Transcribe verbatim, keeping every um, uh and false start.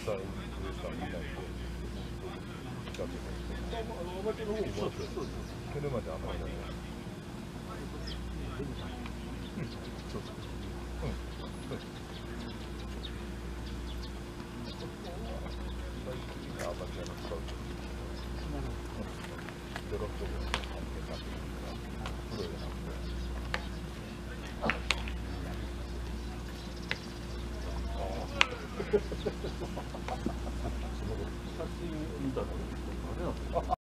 さん、上さんみたいな。だけど。おばちゃんの方も。それまであんまりない。うん。そうそう。うん。そう。最近はあんまりやらなくて。ドロップが関係なくて。プロじゃなくて。写真見たら、あれなんですか。